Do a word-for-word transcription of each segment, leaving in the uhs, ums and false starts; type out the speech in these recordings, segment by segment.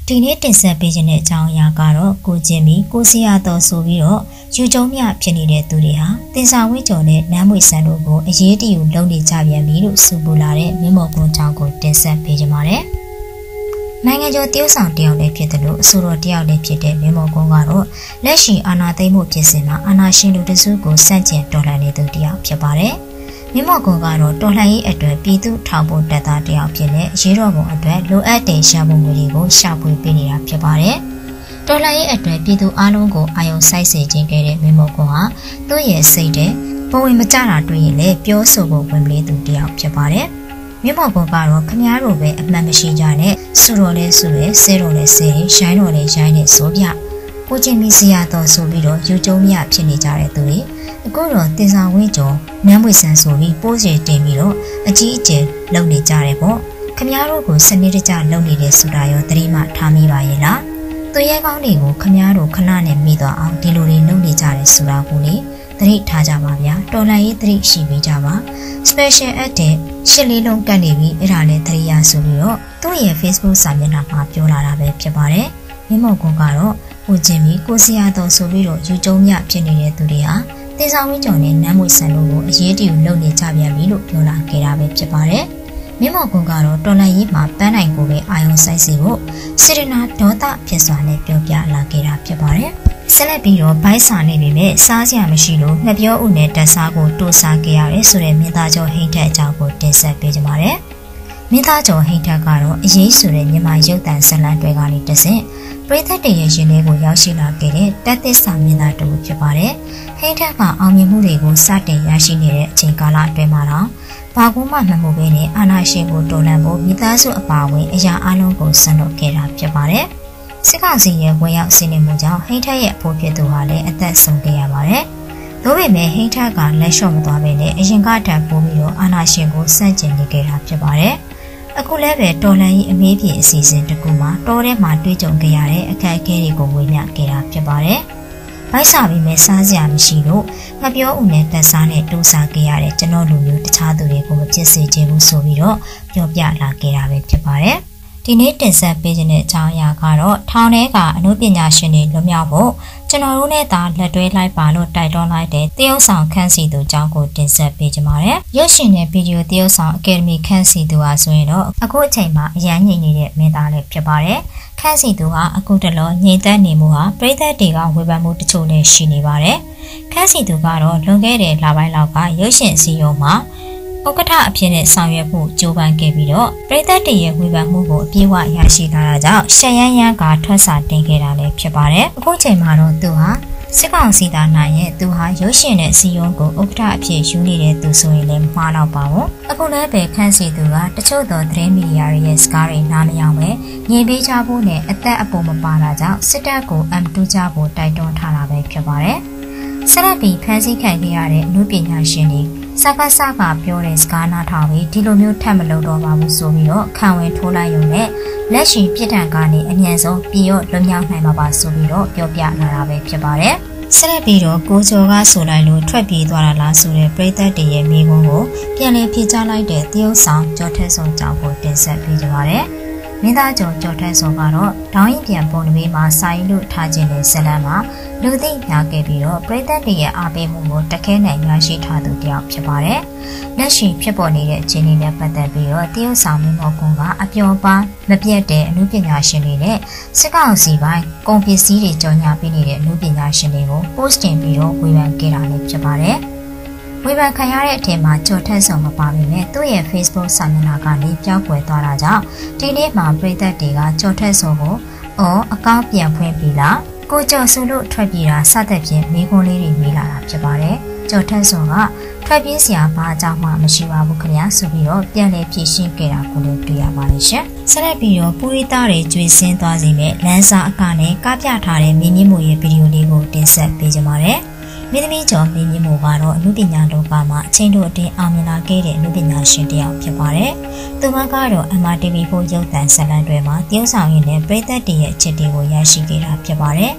ဒီနေ့တင်ဆက်ပေးခြင်းတဲ့အကြောင်းအရာကတော့ကိုကျင်းပြီးကိုစီယာတော်ဆိုပြီးတော့ယူကျုံမြဖြစ်နေတဲ့သူတွေဟာတင်စာဝိကျော်နဲ့နမ်းမွေဆန်တို့ကိုအရေးတယူလုပ်နေကြပြန်ပြီလို့ဆိုပူလာတဲ့မင်းမော်ကွန်ကြောင့်ကိုတင်ဆက်ပေးကြပါမယ်။နိုင်ငံကျော်တရုတ်ဆောင်တယောက်လည်းဖြစ်တယ်လို့အဆိုတော်တယောက်လည်းဖြစ်တဲ့မင်းမော်ကွန်ကတော့လက်ရှိအာဏာသိမ်းမှုဖြစ်စဉ်မှာအာဏာရှင်လူတစုကိုစန့်ကျင်တော်လှန်နေသူတယောက်ဖြစ်ပါတယ်။မြမကွန်ကတော့တော်လှန်ရေးအတွက်ပြည်သူထောင်ဖို့တပ်သားတယောက်ဖြစ်တဲ့ရေတော်ပုံအတွက်လိုအပ်တဲ့ရှာဖွေမှုတွေကိုရှာဖွေပေးနေတာဖြစ်ပါတယ်။တော်လှန်ရေးအတွက်ပြည်သူအလုံးကိုအာရုံစိုက်စေခြင်းခဲ့တဲ့မြမကွန်ဟာသူ့ရဲ့စိတ်တဲ့ပုံဝင်မကြတာတွေ့ရင်လည်းပြောဆိုဖို့ဝင်လေးသူတယောက်ဖြစ်ပါတယ်။မြမကွန်ကတော့ခမားတို့ပဲအမှန်မရှိကြနဲ့စူတော်လဲစူရဲဆဲတော်လဲဆဲရိုင်းတော်လဲရိုင်းနေဆိုပြကိုချင်းမီစီယာတော်ဆိုပြီးတော့ယူကျုံမြဖြစ်နေကြတဲ့သူတွေအခုတော့တင်စာဝင်းကျော်နမ်းမွေဆန်ဆိုပြီးပိုးစီတင်ပြီးတော့အကြီးအကျယ်လုပ်နေကြတယ်ပေါ့ခမားတို့ကိုစနစ်တကျလုပ်နေတယ်ဆိုတာရောသတိမှထားမိပါရဲ့လားသူရဲကောင်းတွေကိုခမားတို့ခဏနဲ့မိသွားအောင်ဒီလိုတွေလုပ်နေကြတယ်ဆိုတာကိုလေသတိထားကြပါဗျာတော်လိုင်းရေးသတိရှိပေးကြပါ special edit ရှစ်လေးလုံးကတ်နေပြီအဲ့ဒါလည်းသတိရဆိုပြီးတော့သူ့ရဲ့ Facebook စာမျက်နှာမှာပြောလာတာပဲဖြစ်ပါတယ်မြမောက်ကွန်ကတော့ကိုကျင်းပြီးကိုစီယာတော်ဆိုပြီးတော့ယူကျုံမြဖြစ်နေတဲ့သူတွေဟာတင်ဆောင်ဝင်းကျော်နဲ့နမ်းမွေဆန်တို့ကိုအရေးတယူလုပ်နေကြပြန်ပြီလို့ပြောလာခဲ့တာပဲဖြစ်ပါတယ်။မြမောက်ကွန်ကတော့တော်လှန်ရေးမှာပန်းနိုင်ကိုပဲအာရုံစိုက်စီဖို့စေရနာဒေါသဖြစ်စွာနဲ့ပြောပြလာခဲ့တာဖြစ်ပါတယ်။ဆက်လက်ပြီးတော့ဘိုက်စာနေပြီမဲ့စားစရာမရှိလို့ငှက်ပြောဥနဲ့တက်စားကိုတိုးစားခဲ့ရတယ်ဆိုတဲ့မြင်းသားကျော်ဟိတ်ထက်အကြောင်းကိုတင်ဆက်ပေးကြပါမယ်။မြင်းသားကျော်ဟိတ်ထက်ကတော့အရေးဆိုတဲ့မြန်မာရုပ်သံဇာတ်လမ်းတွေကနေတဆင့်ပရိသတ်တွေရဲ့ရှင်လေးကိုရောက်ရှိလာခဲ့တဲ့တက်သစ္စာမြင်သာတူဖြစ်ပါတယ်။ဟိန်းထက်ကအောင်မြင်မှုတွေကိုစတင်ရရှိနေတဲ့အချိန်ကာလအတွင်းမှာတော့ဘာကူမှမမှုဘဲနဲ့အာဏာရှင်ကိုတော်လှန်ဖို့မိသားစုအပါအဝင်အရာအလုံးကိုဆန့်လွတ်ခဲ့တာဖြစ်ပါတယ်။စစ်ကောင်စီရဲ့ဝင်ရောက်စီးနင်းမှုကြောင့်ဟိန်းထက်ရဲ့အဖို့ဖြစ်သူဟာလည်းအသက်ဆုံးခဲ့ရပါတယ်။ဒါပေမဲ့ဟိန်းထက်ကလက်လျှော့မသွားဘဲနဲ့အရင်ကတည်းကပို့ပြီးတော့အာဏာရှင်ကိုစန့်ကျင်နေခဲ့တာဖြစ်ပါတယ်။အခုလည်းပဲတော်လှန်ရေးအမေးပြေအစီအစဉ်တစ်ခုမှာတောထဲမှာတွေ့ကြုံခဲ့ရတဲ့အခက်အခဲတွေကိုဝေမျှခဲ့တာဖြစ်ပါတယ်။ဗိုက်စာပြီးမဲ့စားစရာမရှိလို့ငပြောဦးနဲ့တက်စားနဲ့တိုးစားခဲ့ရတဲ့ကျွန်တော်လူမျိုးတခြားသူတွေကိုမဖြစ်စေချင်ဘူးဆိုပြီးတော့ပြောပြလာခဲ့တာပဲဖြစ်ပါတယ်။ဒီနေ့တင်ဆက်ပေးခြင်းတဲ့အကြောင်းအရာကတော့ထောင်ထဲကအမှုပညာရှင်တွေလွတ်မြောက်ဖို့ကျွန်တော်တို့နဲ့သာလက်တွဲလိုက်ပါလို့တိုက်တွန်းလိုက်တဲ့တရုတ်ဆောင်ခန့်စီသူအကြောင်းကိုတင်ဆက်ပေးကြပါမယ်။ရုပ်ရှင်နဲ့ဗီဒီယိုတရုတ်ဆောင်အကယ်ဒမီခန့်စီသူဟာဆိုရင်တော့အခုအချိန်မှာအရန်ညင်နေတဲ့မင်းသားလေးဖြစ်ပါတယ်။ခန့်စီသူဟာအခုတလောညင်သက်နေမှုဟာပြည်သက်တွေကဝေဖန်မှုတချို့လည်းရှိနေပါတယ်။ခန့်စီသူကတော့လွန်ခဲ့တဲ့လပိုင်းလောက်ကရုပ်ရှင်အစည်းအရုံးမှာဥက္ကဋ္ဌအဖြစ်နဲ့ဆောင်ရွက်မှုကြိုးပမ်းခဲ့ပြီးတော့ပြည်သက်တွေရဲ့ဝေဖန်မှုကိုအပြည့်အဝရရှိလာတာကြောင့်ရှက်ရမ်းရမ်းကထွက်စာတင်ခဲ့တာလည်းဖြစ်ပါတယ်။အခုချိန်မှာတော့သူဟာစစ်ကောင်စီသားနိုင်ရဲ့သူဟာရုပ်ရှင်နဲ့စီယုံကိုဥက္ကဋ္ဌအဖြစ်ယူနေတဲ့သူဆိုရင်လည်းမှားတော့ပါဘူး။အခုလည်းပဲခန့်စီသူကတချို့သောသတင်းမီဒီယာတွေရဲ့စကားတွေနားမယောင်ပဲငြိမ်ပေးချဖို့နဲ့အသက်အပေါ်မပါတာကြောင့်စစ်တပ်ကိုအမ်တူးကြဖို့တိုက်တွန်းထားတာပဲဖြစ်ပါတယ်။ဆက်လက်ပြီးဖန်ဆီးခံခဲ့ရတဲ့အမှုပညာရှင်တွေစကားစကားပြောတဲ့စကားနားထောင်ပြီးဒီလိုမျိုးထပ်မလုပ်တော့ပါဘူးဆိုပြီးတော့ခံဝင်ထိုးလိုက်ရုံနဲ့လက်ရှိပြစ်ဒဏ်ကနေအမြန်ဆုံးပြည်ရောလွတ်မြောက်နိုင်မှာပါဆိုပြီးတော့ပြောပြလာတာပဲဖြစ်ပါတယ်။ဆက်လက်ပြီးတော့ကိုကျော်ကဆိုလိုက်လို့ထွက်ပြေးသွားတာလားဆိုတဲ့ပြည်သက်တွေရဲ့မိကုန်းကိုပြန်လည်ဖြေချလိုက်တဲ့တရုတ်ဆောင်ကျော်ထက်စုံကြောင့်ကိုတင်ဆက်ပေးကြပါရစေ။မင်းသားကျော်ကျော်ထက်စုံကတော့ဒေါင်းရင်ပြန်ပုံနမေးမှာစာရေးလို့ထားခြင်းနဲ့ဇလန်မှာလူသိများခဲ့ပြီးတော့ပြည်သက်တွေရဲ့အားပေးမှုကိုတခဲနဲ့ရရှိထားသူတယောက်ဖြစ်ပါတယ်။လက်ရှိဖြစ်ပေါ်နေတဲ့အခြေအနေနဲ့ပတ်သက်ပြီးတော့တရုတ်ဆောင်မင်းမော်ကွန်ကအပျော်ပါမပြတ်တဲ့အမှုပညာရှင်တွေနဲ့စစ်ကောင်စီပိုင်းကုန်ပစ္စည်းတွေကြော်ညာပေးနေတဲ့အမှုပညာရှင်တွေကို post တင်ပြီးတော့ဝေဖန်ခဲ့တာလည်းဖြစ်ပါတယ်။ဝေဖန်ခံရတဲ့အထက်မှာကြော်ထက်ဆောင်မပါပေမဲ့သူ့ရဲ့ Facebook စာမျက်နှာကနေပြောင်းကွယ်သွားတာကြောင့်ဒီနေ့မှာပြည်သက်တွေကကြော်ထက်ဆောင်ကိုအော်အကောင့်ပြန်ဖွင့်ပြီးလားကိုကျော်ဆိုလို့ထွက်ပြေးတာစသဖြင့်မိခွန်းလေးတွေမိလာတာဖြစ်ပါတယ်။ကျော်ထက်ဆောင်ကထွက်ပြေးစရာဘာအကြောင်းမှမရှိပါဘူးခင်ဗျာဆိုပြီးတော့ပြန်လည်ဖြေရှင်းခဲ့တာကိုလည်းတွေ့ရပါတယ်ရှင်။ဆက်လက်ပြီးတော့ပူရီသားတွေကျွေးစင်းသွားစေမဲ့လမ်းစာအကနဲ့ကပြထားတဲ့မင်းမြင့်မို့ရဲ့ဗီဒီယိုလေးကိုတင်ဆက်ပေးကြပါမယ်။မင်းသမီးကျော်မင်းမြင့်မို့ကတော့အမှုပညာလောကမှာအချိန်တို့အတွင်းအောင်မြင်လာခဲ့တဲ့အမှုပညာရှင်တစ်ယောက်ဖြစ်ပါတယ်။သူမကတော့ M R T V ဖို့ရုပ်သံဇာတ်လမ်းတွေမှာတရုတ်ဆောင်ရင်းနဲ့ပြည်သက်တွေရဲ့အချက်တွေကိုရရှိခဲ့တာဖြစ်ပါတယ်။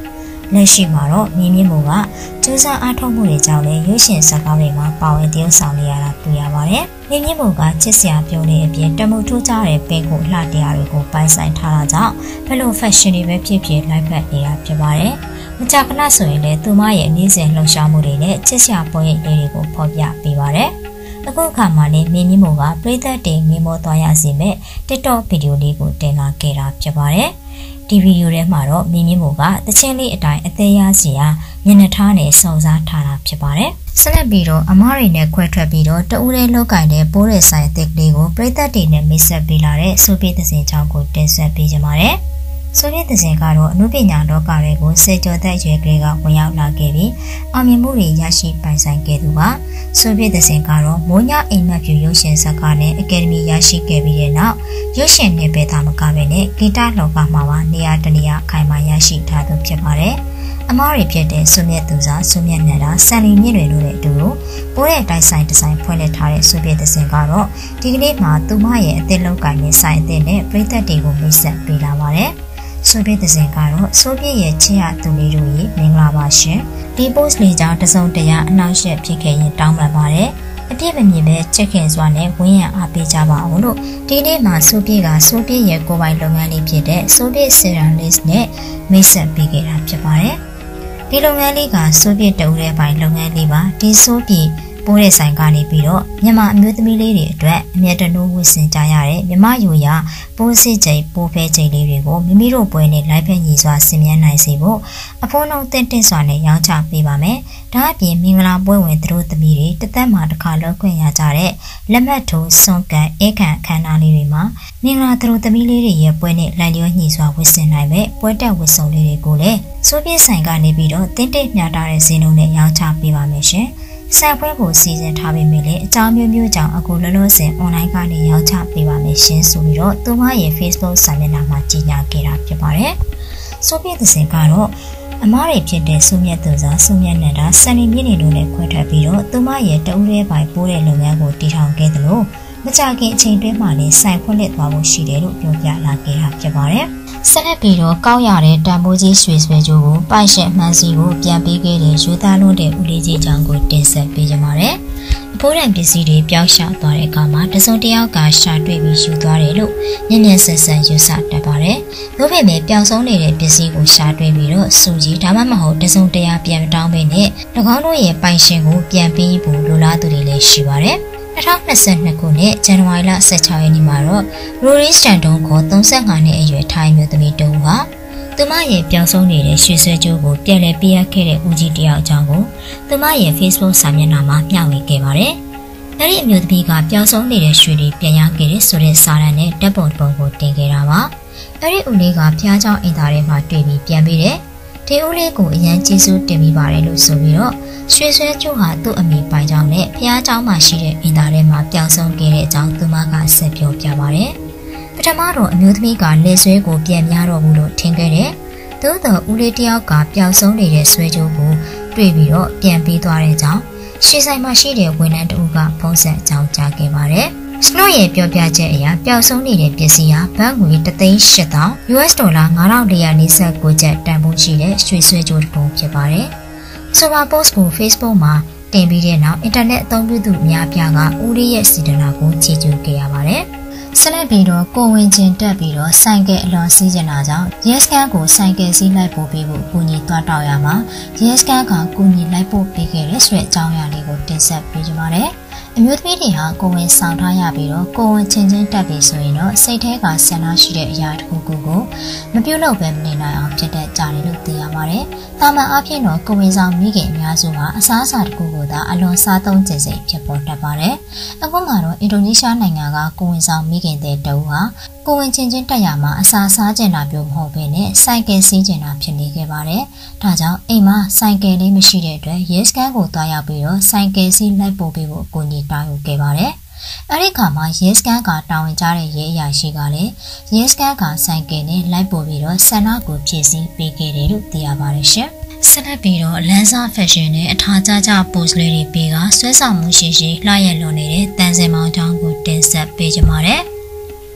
လက်ရှိမှာတော့မြင်းမြင့်မို့ကကျူးစာအားထုတ်မှုတွေကြောင့်လည်းရွှေရှင်စကားတွေမှာပါဝင်တရုပ်ဆောင်နေရတာတွေ့ရပါတယ်။မြင်းမြင့်မို့ကချစ်စရာပြုံးနေအပြင်တမှုထူးခြားတဲ့ပင်ကိုလှတရားတွေကိုပိုင်ဆိုင်ထားတာကြောင့်ဘယ်လို fashion တွေပဲဖြစ်ဖြစ်လိုက်ဖက်နေတာဖြစ်ပါတယ်။မကြာခဏဆိုရင်လည်းသူမရဲ့နေ့စဉ်လှုပ်ရှားမှုတွေနဲ့ချစ်စရာပုံရိပ်တွေကိုဖော်ပြပေးပါတယ်။အခုအခါမှာလည်းမြင်းမြင့်မို့ကပြည်သက်တင်ငေးမောသွားရစီမဲ့ TikTok ဗီဒီယိုလေးကိုတင်လာခဲ့တာဖြစ်ပါတယ်။ဒီဗီဒီယိုထဲမှာတော့မြင်းမြင့်မို့ကတချင်းလေးအတိုင်းအသေးရစီရာမျက်နှာထားနဲ့စုံစားထားတာဖြစ်ပါတယ်။ဆက်လက်ပြီးတော့အမားတွေနဲ့ခွဲထွက်ပြီးတော့တဦးလေးလောက်ကင်တဲ့ပိုးတဲ့ဆိုင်အသစ်ကလေးကိုပြည်သက်တွေနဲ့မိတ်ဆက်ပေးလာတဲ့ဆိုဗီယက်သစဉ်ချောင်းကိုတင်ဆက်ပေးကြပါမယ်။ဆိုဗီယက်သစဉ်ကတော့အနုပညာလောကတွေကိုစေကျော်သက်ရွယ်ကလေးကဝင်ရောက်လာခဲ့ပြီးအောင်မြင်မှုတွေရရှိပိုင်ဆိုင်ခဲ့သူပါ။ဆိုဗီယက်သစဉ်ကတော့မိုးညအိမ်မက်ဖြူရုပ်ရှင်ဇာတ်ကားနဲ့အကယ်ဒမီရရှိခဲ့ပြီးတဲ့နောက်ရုပ်ရှင်နယ်ပယ်သားမကပဲနဲ့ဂီတလောကမှာပါနေရာတနေရာခိုင်မာရရှိထားသူဖြစ်ပါတယ်။အမားတွေဖြစ်တဲ့ဆုမြတ်သူစာဆုမြတ်နန္ဒာစံလီမြင့်တွေတို့နဲ့အတူပိုးတဲ့တိုင်းဆိုင်ဒီဇိုင်းဖွင့်လှစ်ထားတဲ့ဆိုဗီယက်သစဉ်ကတော့ဒီကနေ့မှာသူမရဲ့အသစ်လောက်ကင်နဲ့ဆိုင်အသစ်နဲ့ပြည်သက်တွေကိုမိတ်ဆက်ပေးလာပါတယ်။ဆိုဗီယက်သစဉ်ကတော့ဆိုဗီယက်ရဲ့ချစ်ရသူလေးတို့ရဲ့မင်္ဂလာပါရှင်ဒီ post လေးကြောင့်တစုံတရာအနောက်ရှက်ဖြစ်ခဲ့ရင်တောင်းပန်ပါတယ်အပြည့်မမြင်ပဲချက်ခင်စွာနဲ့ဝင်းရံအားပေးကြပါအောင်လို့ဒီနေ့မှာဆိုဗီယက်ကဆိုဗီယက်ရဲ့ကိုယ်ပိုင်လုပ်ငန်းလေးဖြစ်တဲ့ဆိုဗီယက်ဆီရန်လစ်နဲ့မိတ်ဆက်ပေးခဲ့တာဖြစ်ပါတယ်ဒီလုပ်ငန်းလေးကဆိုဗီယက်တဦးရဲ့ပိုင်လုပ်ငန်းလေးပါဒီဆိုဗီယက်ပိုးတဲ့ဆိုင်ကနေပြီးတော့မြန်မာအမျိုးသမီးလေးတွေအတွက်အမြတ်တနိုးဝတ်ဆင်ကြရတဲ့မြမယူရပိုးစစ်ချိန်ပိုးဖဲချိန်လေးတွေကိုမိမိတို့ပွဲနဲ့လိုက်ဖက်ညီစွာဆင်မြန်းနိုင်စေဖို့အဖိုးနှုံတင့်တင့်စွာနဲ့ရောင်းချပေးပါမယ်။ဒါအပြင်မင်္ဂလာပွဲဝင်သူတို့သမီးတွေတသက်မှာတစ်ခါလောက်ခွင့်ရကြတဲ့လက်မှတ်ထိုးစွန်ကန်အေးခံအခမ်းအနားလေးတွေမှာမင်္ဂလာသူတို့သမီးလေးတွေရဲ့ပွဲနဲ့လိုက်လျောညီစွာဝတ်ဆင်နိုင်မဲ့ပွဲတက်ဝတ်စုံလေးတွေကိုလည်းဆိုဗီယက်ဆိုင်ကနေပြီးတော့တင့်တင့်မြတာတဲ့ဈေးနှုန်းနဲ့ရောင်းချပေးပါမယ်ရှင်။ဆိုင်ပွဲကိုစီစဉ်ထားပေမဲ့လည်းအကြောင်းမျိုးမျိုးကြောင့်အခုလောလောဆယ် online ကနေရောင်းချပေးပါမယ်ရှင်ဆိုပြီးတော့သူမရဲ့ Facebook စာမျက်နှာမှာကြေညာခဲ့တာဖြစ်ပါတယ်။ဆိုဗီယက်သစဉ်ကတော့အမားတွေဖြစ်တဲ့ဆုမြတ်သူစာဆုမြတ်နန္ဒာစံလီမြင့်တွေနဲ့ခွဲထွက်ပြီးတော့သူမရဲ့တဦးလေးပိုင်ပိုးတဲ့လုပ်ငန်းကိုတည်ထောင်ခဲ့သလိုမကြခင်အချိန်တွင်းမှာလည်းဆိုင်ဖွင့်လှစ်သွားဖို့ရှိတယ်လို့ပြောပြလာခဲ့တာဖြစ်ပါတယ်။ဆက်လက်ပြီးတော့ကောက်ရတဲ့တန်ဖိုးကြီးရွှေဆွဲကြိုးကိုပိုက်ရှင်မှန်စီကိုပြန်ပေးခဲ့တဲ့ယူသားလုံးတဲ့ဦးလေးကြီးချောင်းကိုတင်ဆက်ပေးကြပါမယ်။အဖိုးတန်ပစ္စည်းတွေပျောက်ရှာသွားတဲ့အခါမှာတစုံတစ်ယောက်ကရှာတွေ့ပြီးယူသွားတယ်လို့ညဉ့်ညဉ့်ဆက်ဆက်ယူဆတတ်ပါတယ်။ဒါပေမဲ့ပျောက်ဆုံးနေတဲ့ပစ္စည်းကိုရှာတွေ့ပြီးတော့စူကြီးဒါမှမဟုတ်တစုံတစ်ရာပြန်တောင်းပေးနဲ့၎င်းတို့ရဲ့ပိုင်ရှင်ကိုပြန်ပေးဖို့လိုလားသူတွေလည်းရှိပါတယ်။၂၀၂၂ခုနှစ်ဇန်နဝါရီလ၁၆ရက်နေ့မှာတော့ရိုရီစတန်တုံးကို၃၅နှစ်အရွယ်ထိုင်းမျိုးသမီးတုံးကသူမရဲ့ပျောက်ဆုံးနေတဲ့ရွှေဆွဲကြိုးကိုပြန်လည်ပေးအပ်ခဲ့တဲ့ဦးကြီးတယောက်အကြောင်းကိုသူမရဲ့ Facebook စာမျက်နှာမှာမျှဝေခဲ့ပါတယ်။အဲဒီအမျိုးသမီးကပျောက်ဆုံးနေတဲ့ရွှေတွေပြန်ရခဲ့တဲ့ဆိုတဲ့စာတမ်းနဲ့ဓာတ်ပုံတစ်ပုံကိုတင်ခဲ့တာပါ။အဲဒီဦးလေးကဖျားเจ้าအိမ်သားထဲမှာတွေ့ပြီးပြန်ပေးတယ်။ဒီဦးလေးကိုအရန်ကျေးဇူးတင်ပြီးပါတယ်လို့ဆိုပြီးတော့ရွှေဆွဲကျိုးဟာသူ့အမိပိုင်ကြောင့်နဲ့ဖျားเจ้าမှာရှိတဲ့အင်တာထဲမှာပျောက်ဆုံးခဲ့တဲ့အကြောင်းသူမကဆက်ပြောပြပါတယ်။ပထမတော့အမျိုးသမီးကလက်ဆွဲကိုပြန်များတော့ဘူးလို့ထင်ခဲ့တယ်။သို့တော့ဦးလေးတယောက်ကပျောက်ဆုံးနေတဲ့ဆွဲကျိုးကိုတွေ့ပြီးတော့ပြန်ပေးသွားတဲ့အကြောင်းရှေ့ဆိုင်မှာရှိတဲ့ဝန်ထမ်းတဦးကဖုန်းဆက်အကြောင်းကြားခဲ့ပါတယ်။စနို့ရဲ့ပြောပြချက်အရပျောက်ဆုံးနေတဲ့ပစ္စည်းဟာဘတ်ငွေတသိန်းရှစ်သောင်း ယူအက်စ် ဒေါ်လာငါးထောင်လေးရာလေးဆယ်ကိုကျပ်တန်ဖိုးရှိတဲ့ရွှေဆွဲကြိုးတစ်ပုံဖြစ်ပါတယ်။ဆိုပါ post ကို Facebook မှာတင်ပြီးတဲ့နောက်အင်တာနက်အသုံးပြုသူအများပြားကဦးလေးရဲ့စီဒနာကိုချီးကျူးခဲ့ရပါတယ်။ဆက်လက်ပြီးတော့ကိုဝင်ချင်းတက်ပြီးတော့ဆိုင်ကယ်အလွန်စီးကျင်တာကြောင့် yes ကန်းကိုဆိုင်ကယ်စီးလိုက်ပို့ပေးဖို့ကူညီသွားတောက်ရမှာ yes ကန်းကကူညီလိုက်ပို့ပေးခဲ့တဲ့ဆွဲအကြောင်းအရာလေးကိုတင်ဆက်ပေးကြပါမယ်။အမျိုးသမီးတွေဟာကိုဝင်ဆောင်ထားရပြီးတော့ကိုဝင်ချင်းချင်းတက်ပြီးဆိုရင်တော့စိတ်ထဲကဆန္ဒရှိတဲ့အရာတစ်ခုခုကိုမပြုတ်လို့ပဲမနေနိုင်အောင်ဖြစ်တဲ့ကြားတယ်လို့သိရပါတယ်။တာမန်အားဖြင့်တော့ကိုဝင်ဆောင်မိခင်အများစုဟာအစားအစာတစ်ခုကိုသာအလွန်စားသုံးခြင်းစိတ်ဖြစ်ပေါ်တတ်ပါတယ်။အခုမှတော့အင်ဒိုနီးရှားနိုင်ငံကကိုဝင်ဆောင်မိခင်တဲ့တဦးဟာကိုဝင်ချင်းချင်းတက်ရမှာအစာစားကျင်တာမျိုးမဟုတ်ဘဲနဲ့စိုက်ကယ်စီးကျင်တာဖြစ်နေခဲ့ပါတယ်။ဒါကြောင့်အိမ်မှာစိုက်ကယ်လေးမရှိတဲ့အတွက်ရဲစခန်းကိုသွားရောက်ပြီးတော့စိုက်ကယ်စီးလိုက်ပို့ပေးဖို့အကူအညီတောင်းယူခဲ့ပါတယ်။အဲဒီခါမှာရဲစခန်းကတာဝန်ကျတဲ့ရဲအရာရှိကလည်းရဲစခန်းကစိုက်ကယ်နဲ့လိုက်ပို့ပြီးတော့ဆန္ဒကိုဖြည့်ဆည်းပေးခဲ့တယ်လို့သိရပါတယ်ရှင်။ဆက်လက်ပြီးတော့လန်စာဖက်ရှင်နဲ့အထာကျကျ post လေးတွေပေးကဆွဲဆောင်မှုရှိရှိလှရလွန်နေတဲ့တန်စင်မောင်ချောင်းကိုတင်ဆက်ပေးကြပါမယ်။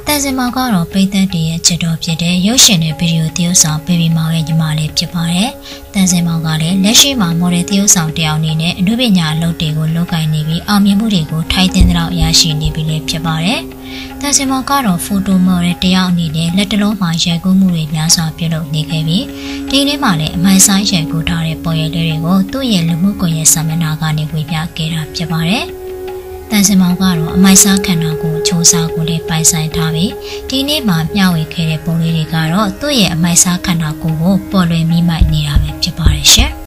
တန်စင်မောင်ကတော့ပိတ်သက်တည်းရဲ့ချက်တော်ဖြစ်တဲ့ရုပ်ရှင်နဲ့ဗီဒီယိုသရုပ်ဆောင်ဘေဘီမောင်ရဲ့ညီမလေးဖြစ်ပါတယ်။တန်စင်မောင်ကလည်းလက်ရှိမှာမော်ဒယ်သရုပ်ဆောင်တယောက်အနေနဲ့အနုပညာအလုပ်တွေကိုလုပ်ကိုင်နေပြီးအောင်မြင်မှုတွေကိုထိုက်တင်တဲ့ရရှိနေပြီလည်းဖြစ်ပါတယ်။တန်စင်မောင်ကတော့ဖိုတိုမော်ဒယ်တယောက်အနေနဲ့လက်တလုံးမှာရိုက်ကူးမှုတွေများစွာပြုလုပ်နေခဲ့ပြီးဒီနေ့မှလည်းအမိုင်ဆိုင်ရိုက်ကူးထားတဲ့ပေါ်ရည်လေးတွေကိုသူ့ရဲ့လူမှုကွန်ရက်စာမျက်နှာကနေဝေမျှခဲ့တာဖြစ်ပါတယ်။တန်စင်မောင်ကတော့အမိုက်စားခန္ဓာကိုယ်ချိုးစားကိုလည်းပိုင်ဆိုင်ထားပြီးဒီနေ့မှမျှဝေခဲ့တဲ့ပုံလေးတွေကတော့သူ့ရဲ့အမိုက်စားခန္ဓာကိုယ်ကိုပေါ်လွင်မိမိုက်နေတာပဲဖြစ်ပါတယ်ရှင်။